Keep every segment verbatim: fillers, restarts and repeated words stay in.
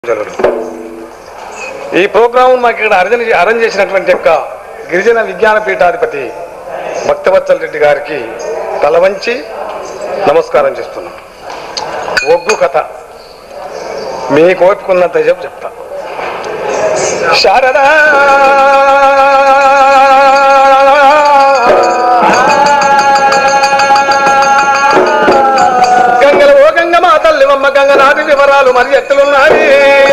ఈ ప్రోగ్రాం మాకు ఇక్కడ అరేంజ్ అరేంజ్ చేసినటువంటి యొక్క గిరిజన విజ్ఞాన పీఠాధిపతి భక్తవత్సల్ రెడ్డి గారికి తల వంచి నమస్కారం చేస్తున్నాం. ఒగ్గు కథ మీకు ఓపుకున్నంత చెప్పు చెప్తా. శారదా గంగల ఓ గంగ మా తల్లి అమ్మ గంగనాటి వివరాలు మరి ఎట్లున్నాయి.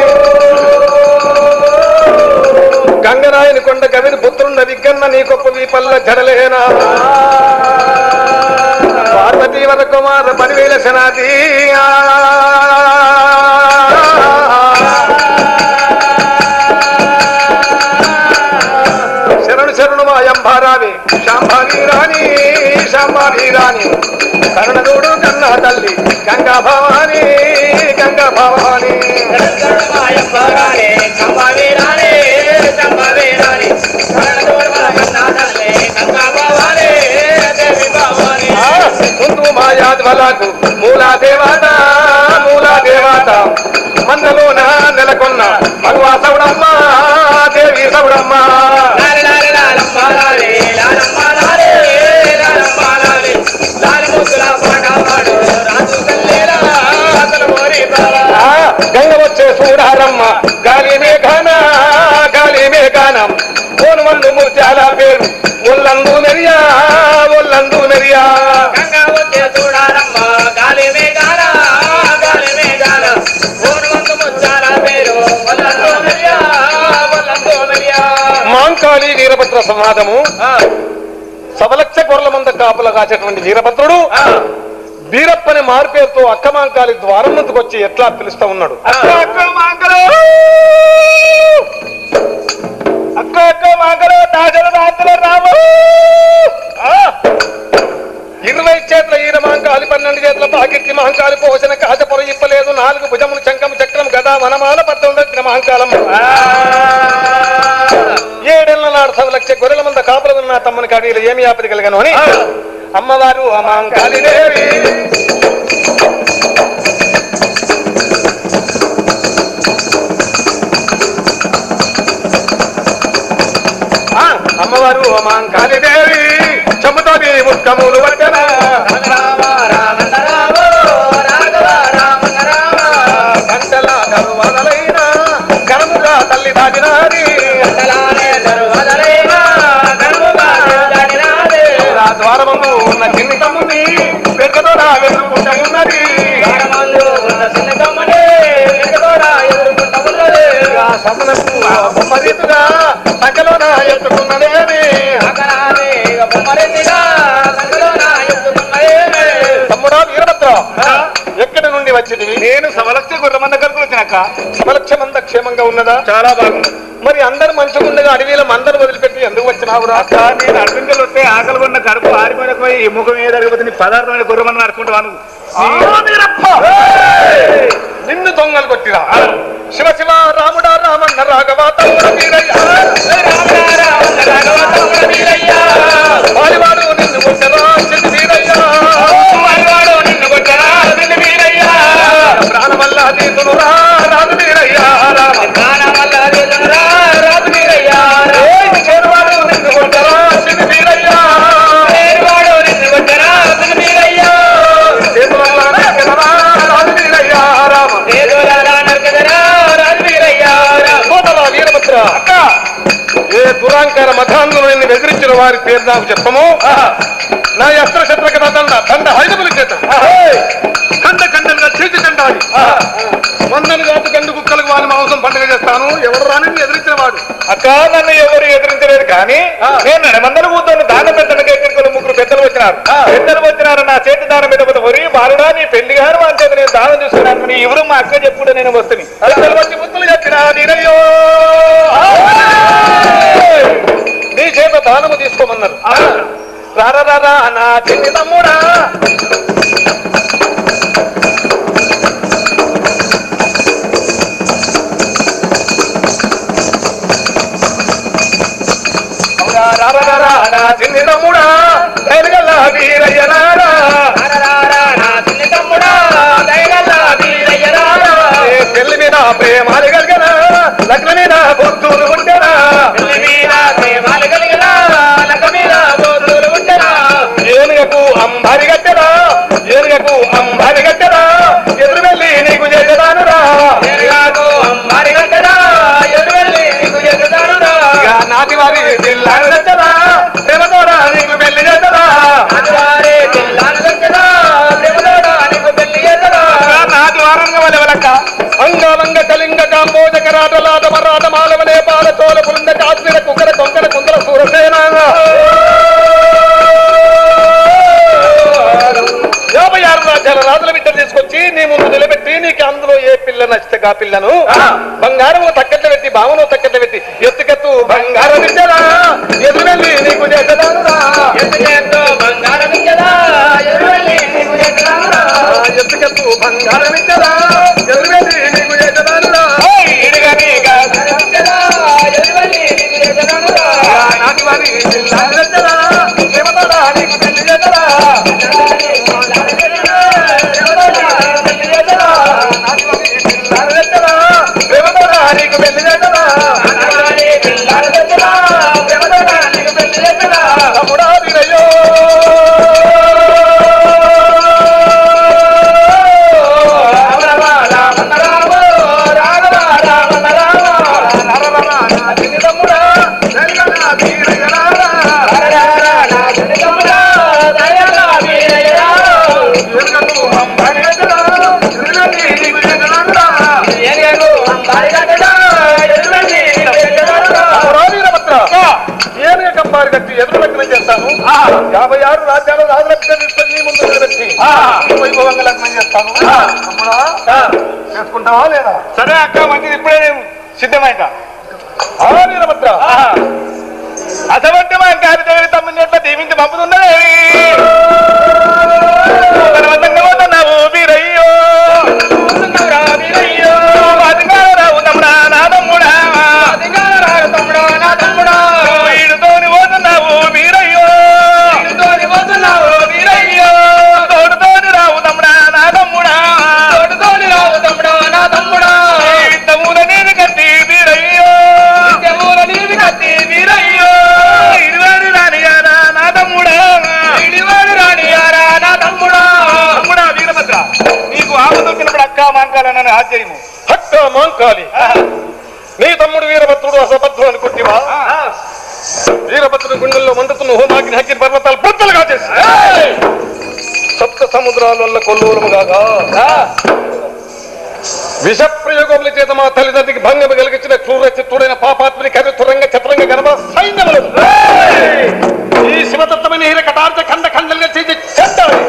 గంగరాయని కొండ కవిని పుత్రుండ విగ్గన్న నీ గొప్ప పల్ల జడలేనా పార్వతీ వర కుమార పనివేల శనాది శరణు శరణు మా అంబారావి శాంభావి రాణి శాంభావి రాణి కరుణదోడు కన్నా తల్లి గంగా భవాని గంగా భవాని ముందు మాయాద్వలకు మూలా దేవత మూలా దేవత మందలోన నెలకొన్న భగవా సౌడమ్మ దేవి సౌడమ్మ గంగ వచ్చే చూడారమ్మ గాలి మేఘాన గాలి మేఘానం కోను మందు ముత్యాల పేరు ఒల్లందు మెరియా ఒల్లందు మెరియా గంగా వచ్చే చూడారమ్మ గాలి మేఘాన గాలి మేఘాన కోను మందు ముత్యాల పేరు ఒల్లందు మెరియా ఒల్లందు మెరియా మాంకాళి వీరభద్ర సంవాదము సవలక్ష గొర్రెల మంద కాపుల కాచేటువంటి వీరభద్రుడు వీరప్పని మారుపేరుతో అక్కమాంకాళి ద్వారం ముందుకు వచ్చి ఎట్లా పిలుస్తా ఉన్నాడు. అక్క అక్క మాంకలు అక్క అక్క మాంకలు దాసల దాసల రాము ఇరవై చేతుల ఈర మాంకాలి పన్నెండు చేతుల పాకిట్టి మాంకాలి పోసిన కాజపొర ఇప్పలేదు నాలుగు భుజములు చంకము చక్రం గదా వనమాల పద్దెనిమిది వచ్చిన మాంకాలం ఏడేళ్ల నాడు సవలక్ష గొర్రెల మంద కాపుల ఉన్న తమ్మని కడీలు ఏమి ఆపది కలిగను అని అమ్మవారు ఆ మాంకాళి దేవి అమ్మవారు ఆ మాంకాళి దేవి చెబుతోని ముక్కములు వచ్చన గంటల గరువదలైన గణముగా తల్లి దాటినారి ద్వారమందు ఉన్న చిన్ని తమ్ముని పెద్దదోడ వెతుకుంటా ఉన్నది సమునకు బొమ్మరీతుగా సంకలోన ఎత్తుకున్నదేమి తమ్ముడా వీరభద్ర ఎక్కడి నుండి వచ్చింది? నేను సవలక్ష గుర్ర మంద కలుపు వచ్చినాక సవలక్ష మంద క్షేమంగా ఉన్నదా? చాలా బాగుంది. మరి అందరు మంచిగా ఉండగా అడవిలో మందరు వదిలిపెట్టి ఎందుకు వచ్చినావు రా? నేను అడ్డంకలు వస్తే ఆకలి ఉన్న కడుపు ఆరిపోయి ఈ ముఖం ఏ జరగబోతుంది పదార్థమైన గుర్రమని అనుకుంటాను. నిన్ను దొంగలు కొట్టిరా శివ శివ రాముడా రామన్న రాఘవ తమ్ముడ వీరయ్య వాలివాడు నిన్ను కొట్టరా చిన్ని వీరయ్య ప్రాణమల్ల తీతునురా రాజు వీరయ్య ప్రాణమల్ల తీతునురా రాజు వీరయ్య చేరువాడు నిన్ను కొట్టరా చిన్ని వీరయ్య చేరువాడు నిన్ను కొట్టరా చిన్ని వీరయ్య చేతులల్ల నరకదరా రాజు వీరయ్య రామ చేతులల్ల నరకదరా రాజు వీరయ్య కోటరా వీరభద్ర అక్క ఏ దురాంకార మఠాంగులు నిన్ను ఎదిరించిన వారి పేరు నాకు చెప్పము. నా అస్త్ర శత్రుక దండ దండ హైదబులి చేత కండ కండలుగా చేతి కండాలి వందను కాదు గండు కుక్కలకు వారి మాంసం పండుగ చేస్తాను. ఎవరు రాని ఎదిరించిన వాడు. అక్క నన్ను ఎవరు ఎదిరించలేదు కానీ నేను నడమందలు కూర్చొని దానం పెట్టడానికి ఎక్కడికి ముగ్గురు పెద్దలు వచ్చినారు. పెద్దలు వచ్చినారు నా చేతి దానం మీద ఒరి బాలుడా నీ పెళ్లి గారు అని చేత నేను దానం చూసుకున్నాను. ఎవరు మా అక్క చెప్పుడు నేను వస్తుంది పెద్దలు వచ్చి బుద్ధులు చెప్పినా నీరయ్యో నీ చేత దానము తీసుకోమన్నారు. రారా రారా నా చిన్ని తమ్ముడా రారా నా చిన్ని తమ్ముడా దయగల్ల వీరయ్య రారా నా చిన్ని తమ్ముడా దయగల్ల వీరయ్య రారా పెళ్లి మీద ప్రేమ అంబారి గట్టరా ఎదురు వెళ్ళి నీకు చేసేదానురా ఎరగాకు అంబారి గట్టరా ఎదురు వెళ్ళి నీకు చేసేదానురా నాటి వారి జిల్లాను గట్టరా ప్రేమతోరా నీకు పెళ్లి చేద్దరా నాటివారి జిల్లాను గట్టరా ప్రేమతోరా నీకు పెళ్లి చేద్దరా నాటి వారంగా వలవలక్క అంగాలంగ కళింగ కాంబోజ కరాట లాట మరాట మాలవ నేపాల చోళ పులింద కాశ్మీర కుక్కర కొంకర కుందర సూరసేన యాభై ఆరు రాజ్యాల రాజుల బిడ్డ తీసుకొచ్చి నీ ముందు నిలబెట్టి నీకు అందులో ఏ పిల్ల నచ్చితే ఆ పిల్లను బంగారం తక్కట్లు పెట్టి భావన తక్కట్లు పెట్టి ఎత్తుకెత్తు బంగారం ఇచ్చదా ఎదురు వెళ్ళి నీకు చేసేదానురా ఎత్తుకెత్తు బంగారం ఇచ్చదా ఎదురు వెళ్ళి నీకు చేసేదానురా ఎత్తుకెత్తు బంగారం ఇచ్చదా ఎదురు వెళ్ళి నీకు చేసేదానురా ఇడిగా నీగా ఇచ్చదా ఎదురు వెళ్ళి నీకు చేసేదానురా నాటి వారి జిల్లా నచ్చదా ప్రేమతోడా నీకు పెళ్లి చేద్దరా ఎదురు లగ్నం చేస్తాను యాభై ఆరు రాజ్యాల రాజుల తీసుకొని ముందు నిలబెట్టి వైభవంగా లగ్నం చేస్తాను చేసుకుంటావా లేదా సరే అక్క మంచిది ఇప్పుడే నేను సిద్ధమైక వీరభద్ర అటువంటి మా గారి దగ్గర తమ్ముని ఎట్లా దీవించి పంపుతున్నది బలవంతంగా వీరయ్యో వీరయ్యో అధికారరావు తమ్ముడా నా తమ్ముడా అధికారాలు తమ్ముడా నా తమ్ముడా ఈడుతోని పోతున్నావు వీరయ్యో ఇటుతోని పోతున్నావు వీరయ్యో తోడుతోని రావు తమ్ముడా నా తమ్ముడా తోడుతోని రావు తమ్ముడా నా తమ్ముడా ఇద్దమూల నీరు కట్టి వీరయ్యో ఇద్దమూల నీరు కత్తి వీరయ్యో ఇరువారి రానియారా నా తమ్ముడా ఇడివాడు రానియారా నా తమ్ముడా తమ్ముడా వీరభద్ర నీకు ఆమె దొరికినప్పుడు అక్క మాంకాలన్న ఆశ్చర్యము హక్క మాంకాలి నీ తమ్ముడు వీరభద్రుడు అసభద్రుడు అనుకుంటివా వీరభద్రుడి గుండెల్లో మండుతున్న హోమాగ్ని హక్కిన పర్వతాలు బద్దలుగా చేసి సప్త సముద్రాల వల్ల కొల్లూలము కాగా విషప్రయోగముల చేత మా తల్లిదండ్రికి భంగము కలిగించిన క్రూర చిత్తుడైన పాపాత్మని కరుతురంగ చతురంగ గర్భ సైన్యములు ఈ శివతత్వమైన హీర కటార్జ ఖండ ఖండలుగా చేసి చెడ్డాలి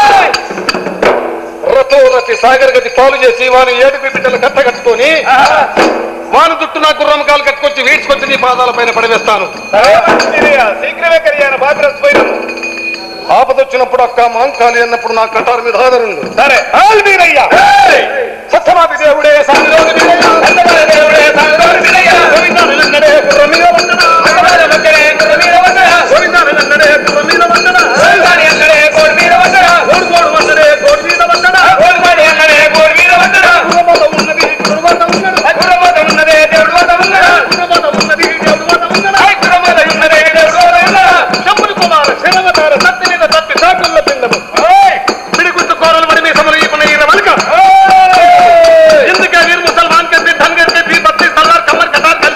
రథో రతి సాగర్ గతి పాలు చేసి వాని ఏడుపి బిడ్డలు కట్టగట్టుకొని వాని చుట్టూ నా గుర్రం కాలు కట్టుకొచ్చి వీడ్చుకొచ్చి నీ పాదాల పైన పడివేస్తాను శీఘ్రమే కళ్యాణ బాధ్యత ఆపదొచ్చినప్పుడు అక్క మాంకాలి అన్నప్పుడు నా కటారు మీద ఆదరుండు సరే వీరయ్యా సత్యమాపి దేవుడే సామిలోని వీరయ్య, అందమైన దేవుడే సాగరోని వీరయ్య గోవిందానన్నడే గుర్రం మీద వందన, అందమైన మధ్యనే గుర్ర మీద వందన గోవిందానన్నడే గుర్రం మీద వందన, గోవిందాని అన్నడే కోడి మీద వందన గోడు గోడు వందనే గోడు మీద వందన, గోల్మాడి అన్నడే కోడి మీద వందన గుర్రమోత ఉన్నది గురువాత ఉన్నడు, గుర్రమోత ఉన్నదే దేవుడు వద్ద ఉన్నదా గుర్రమోత ఉన్నది దేవుడు వద్ద ఉన్నడ, గుర్రమోత ఉన్నదే దేవుడు వద్ద ఉన్నదా శంభుని కుమార శిరవతార సత్తి మీద తప్పి సాకుల పిండము పిడిగుట్టు కోరలు మడి మీ సమలు ఈ పని ఈయన వలక ఎందుకే వీరు ముసల్మాన్ కే भी ढंग के भी बत्तीस सलार कमर कटार कर दी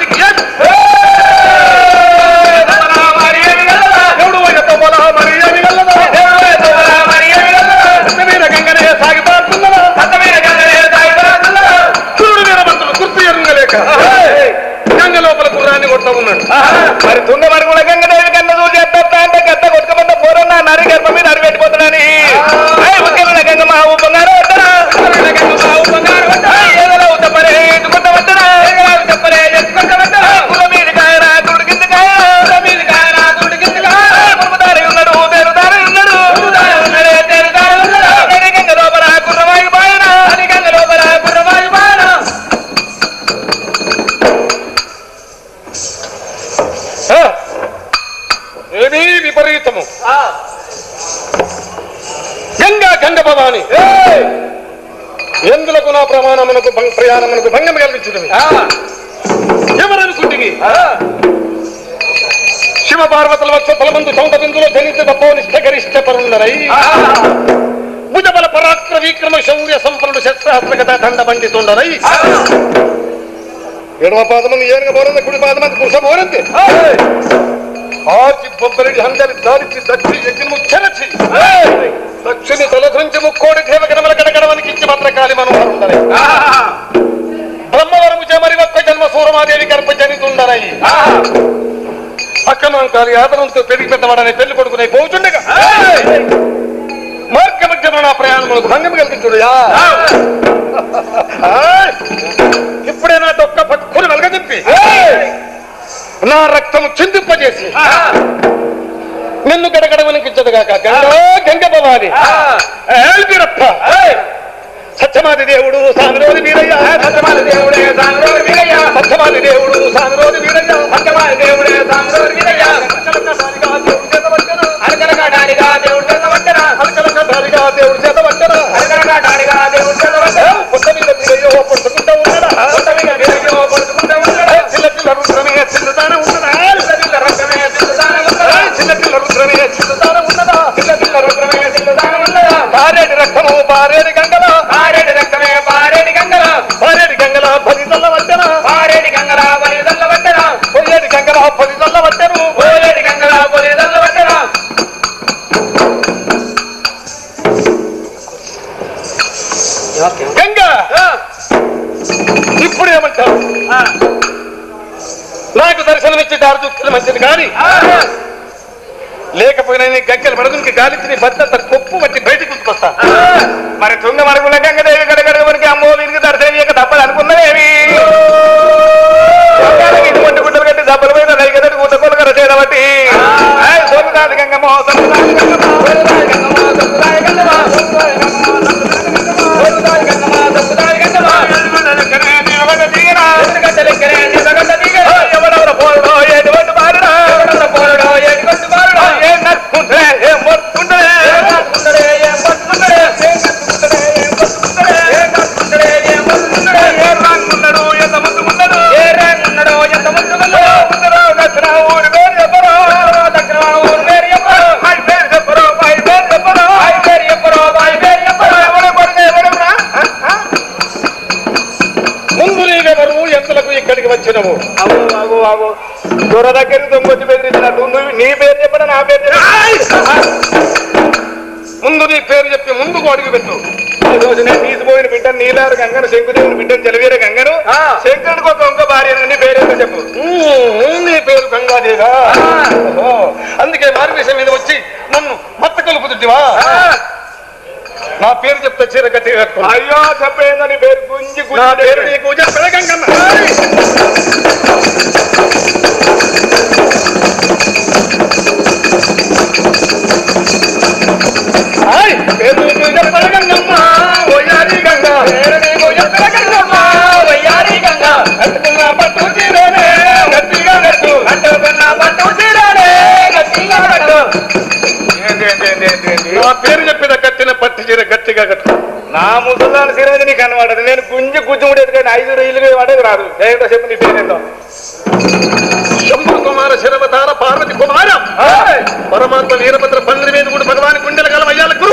దేవుడు వైనతో బోలా మరియా మిగల్లదా సత్యమైన గంగనే సాగిపోతున్నదా చూడు వీరభద్రుడు కుర్తి ఎరుంగలేక గంగ లోపల కుర్రాన్ని కొడతా ఉన్నాడు మరి తుంగ మరుగుల గంగదేవి కన్న చూసి ఎత్తా అంటే గద్ద కొట్టుకున్న పోరన్న నరి గర్భ మీద అరి పెట్టిపోతున్నాని ఉద్యమ గంగ మా బంగారు వద్దరా ఏదైనా ఉత్తపరే ఎత్తుకుంటా వద్దరా ఉత్తపరే ఎత్తుకుంటా వద్దరా కుల మీద కాయరా తుడి కింద కాయరా కుల మీద కాయరా తుడి కింద కాయరా కురుదారి ఉన్నాడు తేరుదారి ఉన్నాడు ఉన్నాడే తేరుదారి ఉన్నాడు నరి గంగ లోపల కుర్రవాయి బాయనా నరి గంగ లోపల కుర్రవాయి బాయనా ఏమీ విపరీతము గంగా గంగ భవాని ఎందులకు నా ప్రమాణమునకు ప్రయాణమునకు భంగం కలిగించుటమి ఎవరనుకుంటుంది శివ పార్వతుల వక్ష ఫలమందు సౌంట బిందులో జనిత తప్పో నిష్ఠ గరిష్ట పరుండరై భుజబల పరాక్ర విక్రమ శౌర్య సంపన్నుడు శస్త్రాస్త్రగత దండ బండితుండనై ఎడమ పాదమును ఏనుగ బోరంది కుడి పాదమంది పురుష బోరంది ఆర్చి బొబ్బరెడ్డి హందరి దారికి దక్షి యజ్ఞము చెరచి దక్షిణి తలధృంచి ముక్కోడి దేవగణముల గడగడవనికి ఇచ్చి భద్రకాళి మనోహరుండనై బ్రహ్మవరము చెమరి ఒక్క జన్మ సూరమాదేవి గర్భ జనితుండనై అక్కమాంకాలి ఆదరంతో పెరిగి పెద్దవాడని పెళ్లి కొడుకునే పోతుండగా మార్గ మధ్యలో నా ప్రయాణములకు భంగం కలిగించుడుయా ఇప్పుడే నా దొక్క పట్టుకుని వెలగదింపి నా రక్తము చిందింపజేసి నిన్ను గడగడ వణికించదుగాక గంగా గంగ భవాని వీరప్ప సత్యమాది దేవుడు సామిరోజు వీరయ్య సత్యమాది దేవుడే సామిరోజు వీరయ్య సత్యమాది దేవుడు సామిరోజు వీరయ్య సత్యమాది దేవుడే సామిరోజు వీరయ్య అరకలకాడానిగా దేవుడు చేత వట్టన అరకలకాడానిగా దేవుడు చేత వట్టన అరకలకాడానిగా దేవుడు చేత వట్టన పుట్ట మీద వీరయ్యో పడుకుంటూ ఉన్నాడా పుట్ట మీద వీరయ్యో పడుకుంటూ ఉన్నాడా చిల్ల చిల్ల రుద్రమే చిన్నదాన ఉన్నదా చిల్ల చిల్ల రుద్రమే చిన్నదాన ఉన్నదా చిల్ల చిల్ల రుద్రమే చిన్నదాన ఉన్నదా చిల్ల చిల్ల రుద్రమే చిన్నదాన ఉన్నదా బారేడి రక్తము బారేడి గంగల బారేడి రక్తమే బారేడి గంగల బారేడి గంగల బలిదల్ల వట్టన బారేడి గంగల బలిదల్ల వట్టన పోయేడి గంగల బలిదల్ల వట్టను పోయేడి గంగల బలిదల్ల వట్టన గంగా ఇప్పుడు ఏమంటావు నాకు దర్శనమిచ్చి దారి దుఃఖాలు మంచిది కానీ లేకపోయినా నీ గంగలు మడుగునికి గాలిచ్చి నీ భద్రత కొప్పు బట్టి బయటకు గుర్తుకొస్తా మరి తుంగ మరుగుల గంగదేవి గడగడ మనకి అమ్మో వీరికి దర్శనం చేయక తప్పదు అనుకున్నదేవి ఇది మొట్టు గుడ్డలు కట్టి దెబ్బల మీద రైగదటి గుట్టకొలు కర చేయబట్టి సోమిదాది గంగమ్మో ఎవరెవరు పోరడో ఎటువంటి బారుడో ఎవరెవరు పోరడో ఎటువంటి బారుడో ఏ నచ్చుకుంటే ఏం పట్టుకుంటే ఏం నచ్చుకుంటే ఏం పట్టుకుంటే ఏం నచ్చుకుంటే ఏం పట్టుకుంటే ఏం నచ్చుకుంటే ఏం పట్టుకుంటే ఏ రంగున్నాడు ఎంత ముందు ఉన్నాడు ఏ రంగున్నాడు ఎంత ముందు ఉన్నాడు ముందరో దక్షిణ ఊరు పేరు చెప్పరు దక్షిణ ఊరు పేరు చెప్పరు పై పేరు చెప్పరు పై పేరు చెప్పరు పై పేరు చెప్పరు పై పేరు చెప్పరు ఎవరు పడితే ఎవరున్నా ముందు నీవెవరు ఎంతలకు ఇక్కడికి వచ్చినవు అవు అవు అవు దూర దగ్గరికి దొంగొచ్చి బెదిరించినట్టు నువ్వు నీ పేరు చెప్పడా నా పేరు ముందు నీ పేరు చెప్పి ముందుకు అడుగు పెట్టు ఈ రోజు నేను తీసిపోయిన బిడ్డను నీలారు గంగను శంకుదేవుని బిడ్డను జలవీర గంగను శంకరునికి ఒక ఇంకో భార్య నీ పేరు ఏంటో చెప్పు నీ పేరు గంగాదేగా అందుకే మార్గేశం మీద వచ్చి నన్ను మత్త కలుపుతుంటివా నా పేరు చెప్తే చీర గట్టిగా కట్టుకో అయ్యో చెప్పేందో నీ పేరు గుంజి నా పేరు నీకు చెప్పే గంగన్న పేరు నీకు చెప్పే గంగమ్మ ఓయారి గంగ పేరు నీకు చెప్పే గంగమ్మ ఓయారి గంగ కట్టుకున్న పట్టు చీరనే గట్టిగా కట్టు కట్టుకున్న పట్టు చీరనే గట్టిగా కట్టు నా పేరు చెప్పిన కట్టిన పట్టు చీర గట్టిగా కట్టు నా ముసలాన్ని చీర నీకు అనవాడదు నేను గుంజి గుజ్జుముడేది కానీ ఐదు రైలుగా వాడేది రాదు ఏంటో చెప్పు నీ పేరేందో శంభు కుమార శరవతార పార్వతి కుమార పరమాత్మ వీరభద్ర పందిరి మీద కూడా భగవాన్ కుండెల గల అయ్యాల గురు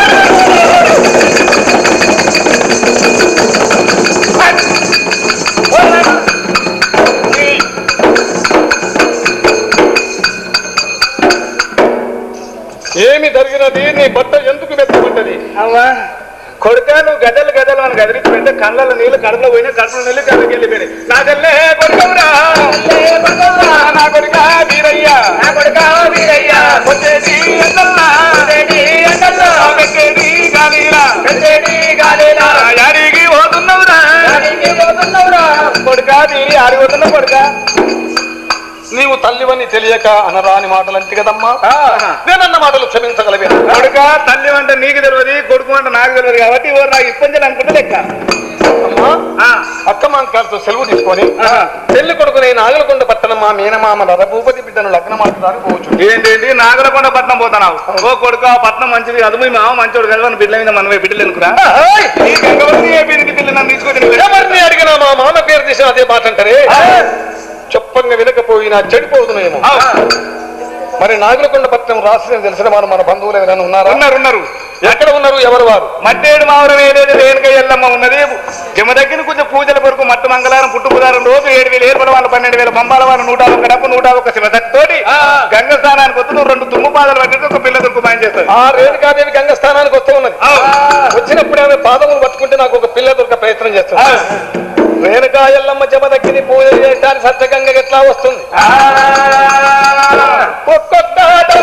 ఏమి జరిగినది నీ బట్ట ఎందుకు మెత్తబడ్డది అవ్వా కొడుక నువ్వు గదలు గదలు అని గదిలించి పెడితే కళ్ళలో నీళ్ళు కడుపులో పోయినా కడుపులో నీళ్ళు కళ్ళకి వెళ్ళిపోయినాయి నా తల్లే కొడుకవురా నా కొడుక వీరయ్య నా కొడుక వీరయ్య వచ్చేది ఎండల్లా పెట్టేది గాలీలా పెట్టేది గాలీలా యాడికి పోతున్నవురా పోతున్నవురా కొడుక వీరి ఆడిపోతున్న కొడుక నీవు తల్లివని తెలియక అనరాని మాటలు అంతే కదమ్మా నేనన్న మాటలు క్షమించగలవే కొడుక తల్లి అంటే నీకు తెలియదు కొడుకు అంటే నాకు తెలియదు కాబట్టి ఎవరు నాకు ఇబ్బంది అనుకుంటే లెక్క అమ్మా అక్క మాంకాలతో సెలవు తీసుకొని పెళ్లి కొడుకుని నాగలకొండ పట్టణం మా మేనమామ రథభూపతి బిడ్డను లగ్నం ఆడడానికి పోవచ్చు ఏంటంటి నాగలకొండ పట్నం పోతున్నావు ఓ కొడుకు ఆ పట్నం మంచిది అది మీ మామ మంచోడు కలవని బిడ్డల మీద మనమే బిడ్డలు ఎనుకురా బిడ్డ నన్ను తీసుకొని ఎవరిని అడిగినా మా మామ పేరు తీసిన అదే మాట అంటారే చెప్పంగా వినకపోయినా చెడిపోతున్నాయేమో మరి నాగులకొండ పట్నం రాష్ట్రం తెలిసిన వారు మన బంధువులు ఎవరైనా ఉన్నారా? ఉన్నారు ఉన్నారు. ఎక్కడ ఉన్నారు? ఎవరు వారు? మట్టేడు మావరం ఏదైతే రేణుక ఎల్లమ్మ ఉన్నది జమ దగ్గర కొంచెం పూజల కొరకు మట్టు మంగళవారం పుట్టు బుధారం రోజు ఏడు వేల ఏర్పడ వాళ్ళు పన్నెండు వేల పంబాల వారు నూట ఒక డబ్బు నూట ఒక శివశక్తితోటి గంగ స్నానానికి వస్తూ రెండు తుమ్ము పాదాలు పట్టి ఒక పిల్ల దొరుకు మాయం చేస్తారు. ఆ రేణుకాదేవి గంగ స్థానానికి వస్తూ ఉన్నది. వచ్చినప్పుడు ఆమె పాదములు పట్టుకుంటే నాకు ఒక పిల్ల దొరక ప్రయత్నం చేస్తుంది. రేణుకా ఎల్లమ్మ జమ దగ్గర పూజ చేయడానికి సత్యగంగ ఎట్లా వస్తుంది? ఒక్కొక్క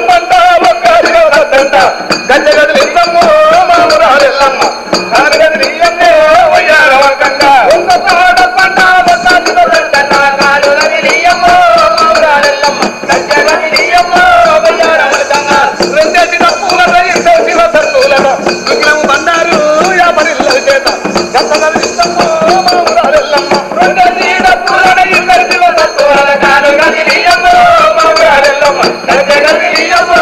గజగదిలింగమ్మో మామురాలెల్లమ్మ గజగదిలింగమ్మో వయ్యారవకంగా ఒక్కొక్క పంట గజగదిలింగమ్మో మామురాలెల్లమ్మ గజగదిలింగమ్మో వయ్యారవకంగా రెండేసి తప్పులతో ఇద్దరు శివ సత్తులట విగ్రహం బండారు యాపరిల్ల చేత గజగదిలింగమ్మో మామురాలెల్లమ్మ రెండేసి తప్పులతో ఇద్దరు శివ సత్తులట గజగదిలింగమ్మో మామురాలెల్లమ్మ గజగదిలింగమ్మో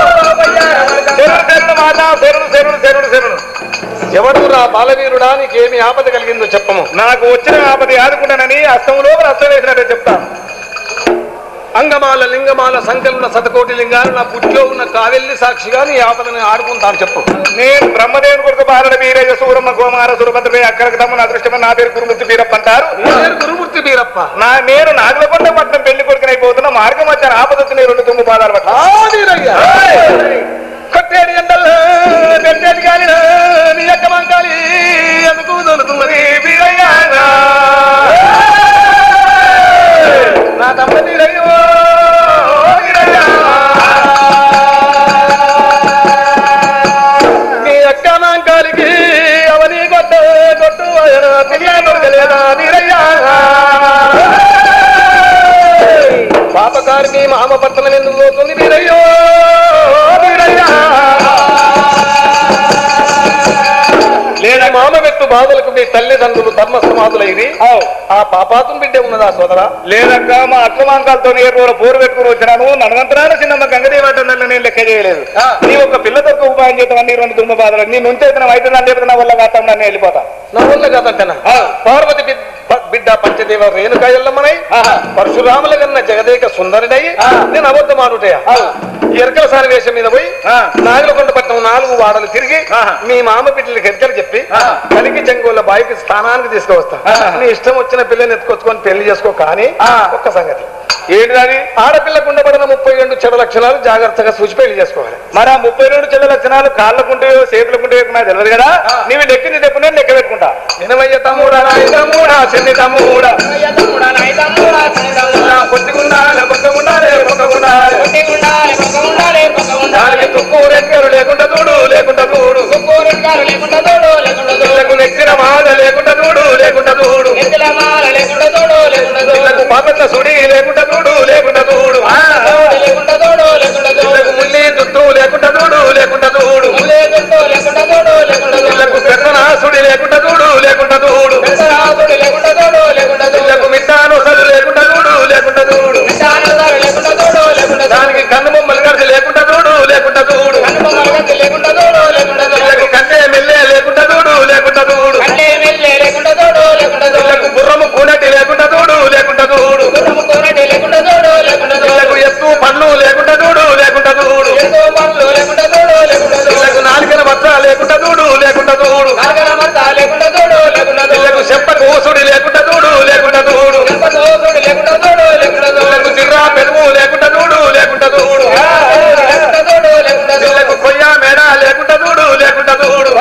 ఎవడు రా బాలవీరుడా, నీకేమి ఆపద కలిగిందో చెప్పము. నాకు వచ్చిన ఆపద ఆదుకుంటానని అస్తంలో అస్తం వేసినట్టే చెప్తాను. అంగమాల లింగమాల సంకలన శతకోటి లింగాలు నా పుట్టిలో ఉన్న కావెల్లి సాక్షిగా నీ ఆపదని ఆడుకుంటాను చెప్పు. నేను బ్రహ్మదేవుని కొడుకు బాలడ వీరయ్య సూరమ్మ గోమార సురభద్రమే అక్కడికి తమ్మున అదృష్టమని నా పేరు గురుమూర్తి వీరప్ప అంటారు. గురుమూర్తి వీరప్ప. నా నేను నాగులకొండ పట్నం పెళ్లి కొడుకునైపోతున్నా మార్గం వచ్చాను ఆపద వచ్చిన రెండు తొమ్మిది పాదాలు పట్ల కొట్టేది ఎండల్లో పెట్టేది కానీ నీ యొక్క మంకాలి ఎందుకు దొరుకుతున్నది వీరయ్య నా తమ్మ వీరయ్యో వీరయ్య నీ యొక్క మంకాలికి అవని కొట్ట కొట్టు దొరకలేదా వీరయ్య పాపకారిని మామ పట్టణం ఎందుకు పోతుంది వీరయ్యో లేదా మామ పెట్టు బాధలకు మీ తల్లిదండ్రులు ధర్మ సమాధులైది. ఆ పాపాతుని బిడ్డ ఉన్నదా సోదరా? లేదక్క మా అక్కమాంకాలతో ఏర్పూర బోరు పెట్టుకుని వచ్చినాను. నన్నంతరాన చిన్నమ్మ గంగదేవటంలో నేను లెక్క చేయలేదు. నీ ఒక పిల్ల దొరకు ఉపాయం చేద్దాం అన్ని రెండు దుమ్మ బాధలు నీ నుంచే అయితే లేకపోతే నా వల్ల కాస్తాం నన్ను వెళ్ళిపోతా. నా వల్ల కాదంటనా? పార్వతి బిడ్డ పంచదేవ రేణుకా ఎల్లమ్మనై పరశురాముల కన్నా జగదేక సుందరినై నేను అబద్ధం ఆడుటయా ఎరకల సారి వేషం మీద పోయి నాగులకొండ పట్నం నాలుగు వాడలు తిరిగి మీ మామ బిడ్డలకి ఎరకలు చెప్పి కలికి చెంగోళ్ళ బాయికి స్థానానికి తీసుకువస్తా. నీ ఇష్టం వచ్చిన పిల్లని ఎత్తుకొచ్చుకొని పెళ్లి చేసుకో. కానీ ఒక్క సంగతి ఏంటిది? ఆడపిల్లకు ఉండబడిన ముప్పై రెండు చెడు లక్షణాలు జాగ్రత్తగా చూసి పెళ్లి చేసుకోవాలి. మరి ఆ ముప్పై రెండు చెడు లక్షణాలు కాళ్ళకుంటాయో చేతులకుంటాయో నాకు తెలియదు కదా. నీవు లెక్కింది చెప్పు నేను లెక్క పెట్టుకుంటా. వినవయ్య తమ్ముడా తమ్ముడా చిన్ని తమ్ముడా కొట్టుకున్నాలే కొట్టుకున్నాలే కొట్టుకున్నాలే తుక్కు రెక్కలు లేకుండా చూడు లేకుండా చూడు నెక్కిన మాల లేకుండా చూడు లేకుండా చూడు పాపట్ల సుడి లేకుండా చూడు లేకుండా చూడు ముల్లి చుట్టూ లేకుండా చూడు లేకుండా చూడు సుడి లేకుండా చూడు లేకుండా చూడు మిట్టాను సరు లేకుండా చూడు లేకుండా చూడు దానికి కన్ను బొమ్మలు కలిసి లేకుండా చూడు లేకుండా చూడు కంటే మెల్లే లేకుండా చూడు లేకుండా చూడు గుర్రము కూనటి లేకుండా చూడు లేకుండా చూడు ఎత్తు పళ్ళు లేకుండా చూడు లేకుండా చూడు నాలుగల మచ్చ లేకుండా చూడు లేకుండా చూడు చెప్పకు ఊసుడి లేకుండా చూడు లేకుండా చూడు చిర్రా పెరుగు లేకుండా చూడు లేకుండా చూడు కొయ్యా మేడ లేకుండా చూడు లేకుండా చూడు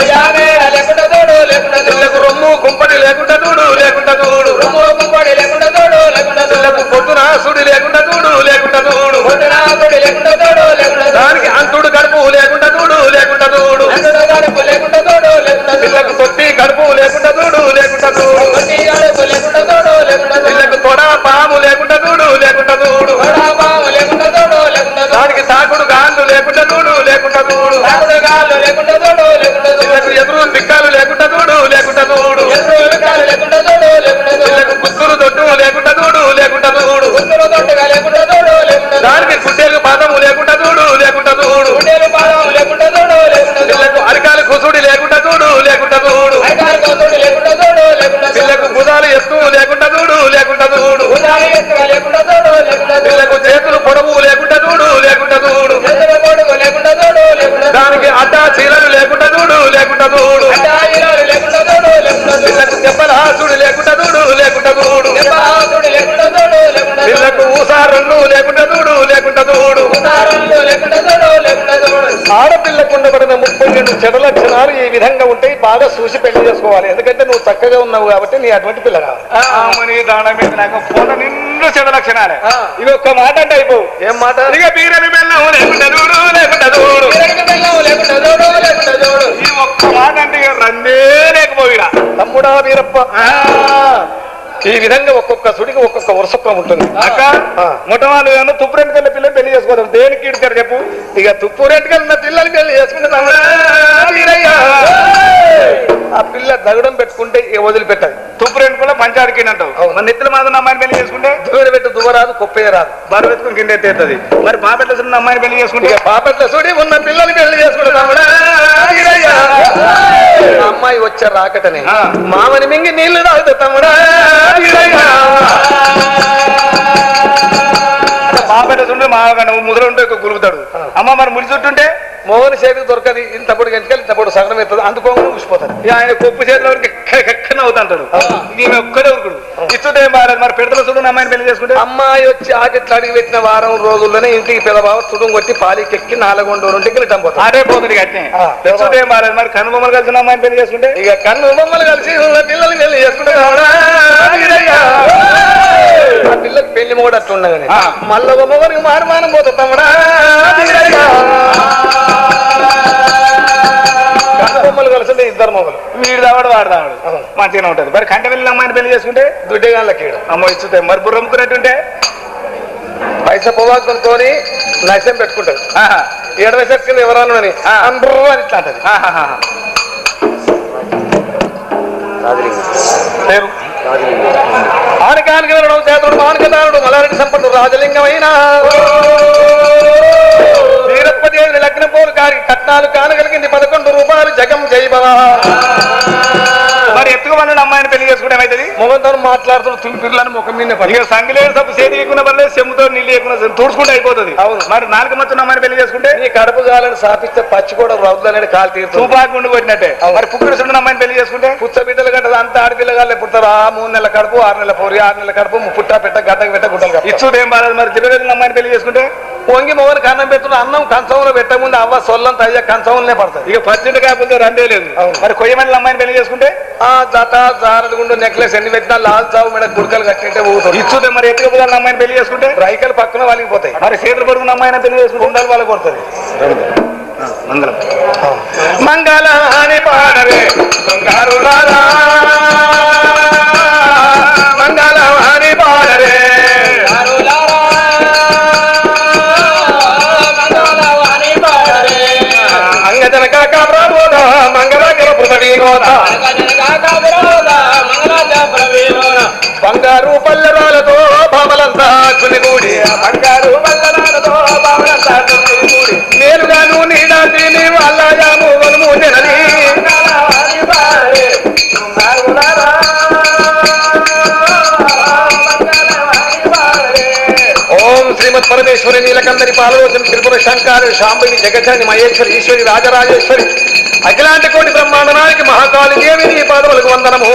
రొమ్ము కుంపడి లేకుండా చూడు లేకుండా చూడు పొద్దున సుడి లేకుండా చూడు లేకుండా చూడు దానికి అంతుడు కడుపు లేకుండా చూడు లేకుండా చూడు పిల్లకు తొట్టి కడుపు లేకుండా చూడు లేకుండా చూడు పిల్లకు తొడ పాము లేకుండా చూడు లేకుండా చూడు దానికి తాకుడు గాళ్ళు లేకుండా చూడు లేకుండా చూడు పిల్లకు ఎదురు పిక్కలు లేకుండా చూడు లేకుండా చూడు పిల్లకు కుత్తురు దొడ్డు లేకుండా చూడు లేకుండా చూడు దానికి గుడ్డేలు పాదము లేకుండా చూడు లేకుండా చూడు పిల్లకు అరికాలు కుసుడి లేకుండా చూడు లేకుండా చూడు పిల్లకు బుధాలు ఎత్తు లేకుండా చూడు లేకుండా చూడు పిల్లకు చేతులు పొడవు లేకుండా చూడు లేకుండా చూడు విధంగా ఉంటే బాగా చూసి పెళ్లి చేసుకోవాలి. ఎందుకంటే నువ్వు చక్కగా ఉన్నావు కాబట్టి నీ అటువంటి పిల్ల కావాలి. దాని మీద నాకు ఫోన్ నిండు చెడు లక్షణాలే. ఇది ఒక్క మాట అంటే అయిపోవు. ఏం మాట? ఇక బీరని బెల్లం లేకుండా చూడు లేకుండా చూడు ఈ ఒక్క మాట అంటే ఇక రందే లేకపోయినా తమ్ముడా వీరప్ప. ఈ విధంగా ఒక్కొక్క సుడికి ఒక్కొక్క వరుసత్వం ఉంటుంది. అక్క మొట్టమొదటి ఏమన్నా తుప్పు రెండు కన్నా పిల్లలు పెళ్లి చేసుకోవడం దేనికి ఇడతారు చెప్పు. ఇక తుప్పు రెండు కన్నా పిల్లలు పెళ్లి చేసుకుంటే ఆ పిల్ల దగడం పెట్టుకుంటే వదిలిపెట్టదు. తుప్పు రెండు కూడా పంచాడికి అంటావు. మన నెత్తుల మాత్రం అమ్మాయిని పెళ్లి చేసుకుంటే దూరం పెట్టి దువ్వరాదు కొప్పయ్య రాదు. బరువు ఎత్తుకుని కింద ఎత్తేస్తుంది. మరి పాపెట్ల సుడి అమ్మాయిని పెళ్లి చేసుకుంటే పాపెట్ల సుడి ఉన్న పిల్లలు పెళ్లి చేసుకుంటే అమ్మాయి వచ్చే రాకటనే మామని మింగి నీళ్లు తాగుతా తమ్ముడా. పాపెట్ల సుంటే మాగా ముసలు ఉంటే గురుకుతాడు. అమ్మ మరి ముడి చుట్టుంటే మోహన్ చేతికి దొరకది. ఇంతప్పుడు గంటకెళ్ళి ఇంతప్పుడు సగనం ఎత్తది. అందుకోకుండా ఊసిపోతాడు. ఆయన కొప్పు చేతిలో ఎక్కడ అవుతాడు. ఈమె ఒక్కడే ఉరుకుడు. ఇస్తుంటే ఏం బాగాలేదు. మరి పెడతల చూడు అమ్మాయిని పెళ్లి చేసుకుంటే అమ్మాయి వచ్చి ఆకెట్లు అడిగి పెట్టిన వారం రోజుల్లోనే ఇంటికి పెదబావ చుడుం కొట్టి పాలికెక్కి నాలుగొండ రెండుకి రిటర్న్ పోతాడు. అదే పోతుంది కట్టే. ఇస్తుంటే ఏం బాగాలేదు. మరి కన్ను బొమ్మలు కలిసిన అమ్మాయిని పెళ్లి చేసుకుంటే ఇక కన్ను బొమ్మలు కలిసి పిల్లలు పెళ్లి చేసుకుంటే ఆ పిల్లకి పెళ్లి కూడా అట్లా ఉండగానే మళ్ళీ బొమ్మగారికి మారుమానం పోతా తమ్ముడా. బొమ్మలు కలిసి ఇద్దరు మొగలు వీడు దావాడు వాడు దావాడు మంచిగానే ఉంటుంది. మరి కంట వెళ్ళిన అమ్మాయిని పెళ్లి చేసుకుంటే దుడ్డగాళ్ళకి అమ్మ ఇస్తుంటే మరి బుర్ర అమ్ముకున్నట్టుంటే పైసా పొగాకు కొనుక్కొని నైసం పెట్టుకుంటారు. ఏడవై సెకండ్ ఎవరాను అని అందరూ అని ఇట్లా అంటది. పేరు ఆనకానికి వెళ్ళడం చేతుడు మానకదారుడు మలారెడ్డి సంపన్నుడు రాజలింగమైన వీరప్పదేవుని లగ్నం పోలు కారికి కట్నాలు కానగలిగింది పదకొండు రూపాయలు జగం జైబవ. మరి ఎత్తుకుమన్నాడు అమ్మాయిని పెళ్లి చేసుకుంటే ఏమైతుంది? మొగంతో మాట్లాడుతున్న తులి పిల్లలని ముఖం మీద ఇక సంగిలేని సబ్బు చేతి ఎక్కువ పర్లేదు చెమ్ముతో నీళ్ళు ఎక్కువ తుడుచుకుంటే అయిపోతుంది. అవును. మరి నాలుగు మొత్తం అమ్మాయిని పెళ్లి చేసుకుంటే నీ కడుపు కాలని సాపిస్తే పచ్చి కూడా రౌద్దని కాలు తీరుతుంది. తూపాకుండు కొట్టినట్టే. మరి పుక్కుడు సుండు అమ్మాయిని పెళ్లి చేసుకుంటే పుచ్చ బిడ్డలు గంటది అంత ఆడపిల్లగాళ్ళే పుడతారు. ఆ మూడు నెలల కడుపు ఆరు నెలల పోరి ఆరు నెలల కడుపు పుట్ట పెట్ట గడ్డకు పెట్ట గుడ్డలు ఇచ్చుడు ఏం బాలేదు. మరి జిల్లెల అమ్మాయిని పెళ్లి చేసుకుంటే పొంగి మొగని కన్నం పెట్టుడు అన్నం కంచంలో పెట్టముందు అవ్వ సొల్లంత అయ్యా కంచంలోనే పడుతుంది. ఇక పచ్చింటి కాకపోతే రందే లేదు. మరి కొయ్యమని అమ్మాయిని పెళ్లి చేసుకుంటే ఆ జత జారడుగుండు నెక్లెస్ ఎన్ని పెట్టినా లాల్ చావు మీద గుడికలు కట్టింటే ఊగుతాడు. ఇచ్చుడే మరి ఎత్తుకపోతే అమ్మాయిని పెళ్లి చేసుకుంటే రైకలు పక్కన వాళ్ళకి పోతాయి. మరి చేతులు పడుకున్న అమ్మాయిని పెళ్లి చేసుకుంటే ఉండాలి వాళ్ళకి పడుతుంది. మంగళం మంగళాని పాడవే బంగారు రారా మంగళాని పాడవే అంగజన కాక ప్రబోధ మంగళకర పృథవీనోద బంగారు పల్లెరాలతో భామలంతా కునిగూడి బంగారు పల్లెరాలతో భామలంతా కునిగూడి నేరుగాను నీడాదిని వాళ్ళయాము వనుము జనని ఓం శ్రీమద్ పరమేశ్వరి నీలకందరి పాలలోచన త్రిపుర శంకారి శాంబవి జగజాని మహేశ్వరి ఈశ్వరి రాజరాజేశ్వరి అఖిలాంటి కోటి బ్రహ్మాండనానికి మహాకాళి దేవి నీ పాదములకు వందనము.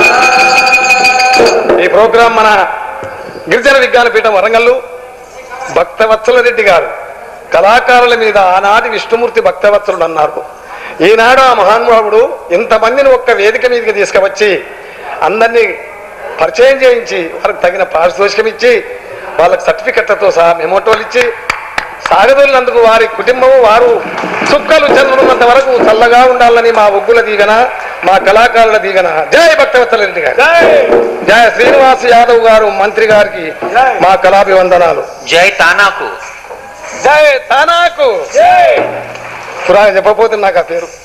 ఈ ప్రోగ్రాం మన గిరిజన విజ్ఞాన పీఠం వరంగల్లు భక్తవత్సల రెడ్డి గారు కళాకారుల మీద ఆనాటి విష్ణుమూర్తి భక్తవత్సలుడు అన్నారు. ఈనాడు ఆ మహానుభావుడు ఇంతమందిని ఒక్క వేదిక మీదకి తీసుకువచ్చి అందరినీ పరిచయం చేయించి వారికి తగిన పారితోషికం ఇచ్చి వాళ్ళకి సర్టిఫికెట్లతో సహా మెమోటోలు ఇచ్చి సాగదోలినందుకు వారి కుటుంబము వారు చుక్కలు చంద్రున్నంత వరకు చల్లగా ఉండాలని మా ఒగ్గుల దీవెన మా కళాకారుల దీవెన. జై భక్తవత్సల రెడ్డి గారు, జై శ్రీనివాస్ యాదవ్ గారు మంత్రి గారికి మా కళాభివందనాలు. జై తానాకు, జై తానాకు. పురా చెప్పకపోతే నాకు ఆ పేరు.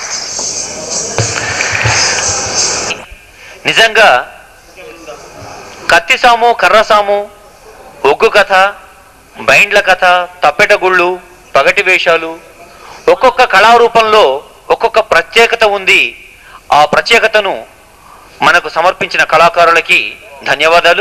నిజంగా కత్తిసాము కర్రసాము ఒగ్గు కథ బైండ్ల కథ తప్పెట గుళ్ళు పగటి వేషాలు ఒక్కొక్క కళారూపంలో ఒక్కొక్క ప్రత్యేకత ఉంది. ఆ ప్రత్యేకతను మనకు సమర్పించిన కళాకారులకి ధన్యవాదాలు.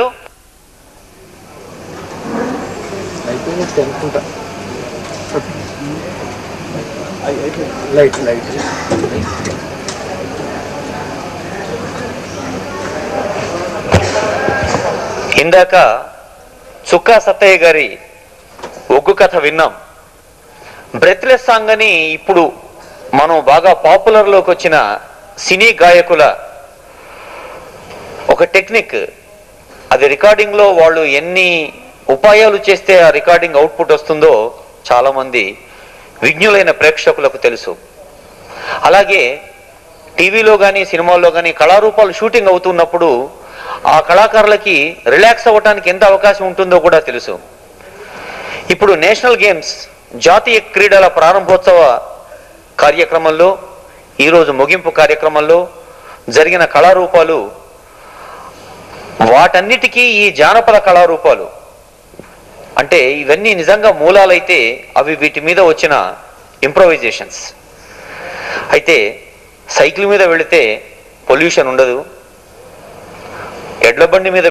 ఇందాక చుక్కా సత్తయ్య గారి ఒగ్గు కథ విన్నాం. బ్రెత్లెస్ సాంగ్ అని ఇప్పుడు మనం బాగా పాపులర్లోకి వచ్చిన సినీ గాయకుల ఒక టెక్నిక్, అది రికార్డింగ్లో వాళ్ళు ఎన్ని ఉపాయాలు చేస్తే ఆ రికార్డింగ్ అవుట్పుట్ వస్తుందో చాలామంది విజ్ఞులైన ప్రేక్షకులకు తెలుసు. అలాగే టీవీలో కానీ సినిమాల్లో కానీ కళారూపాలు షూటింగ్ అవుతున్నప్పుడు ఆ కళాకారులకి రిలాక్స్ అవ్వటానికి ఎంత అవకాశం ఉంటుందో కూడా తెలుసు. ఇప్పుడు నేషనల్ గేమ్స్ జాతీయ క్రీడల ప్రారంభోత్సవ కార్యక్రమంలో, ఈరోజు ముగింపు కార్యక్రమంలో జరిగిన కళారూపాలు, వాటన్నిటికీ ఈ జానపద కళారూపాలు అంటే ఇవన్నీ నిజంగా మూలాలైతే అవి వీటి మీద వచ్చిన ఇంప్రొవైజేషన్స్. అయితే సైకిల్ మీద వెళితే పొల్యూషన్ ఉండదు, ఎడ్ల బండి మీద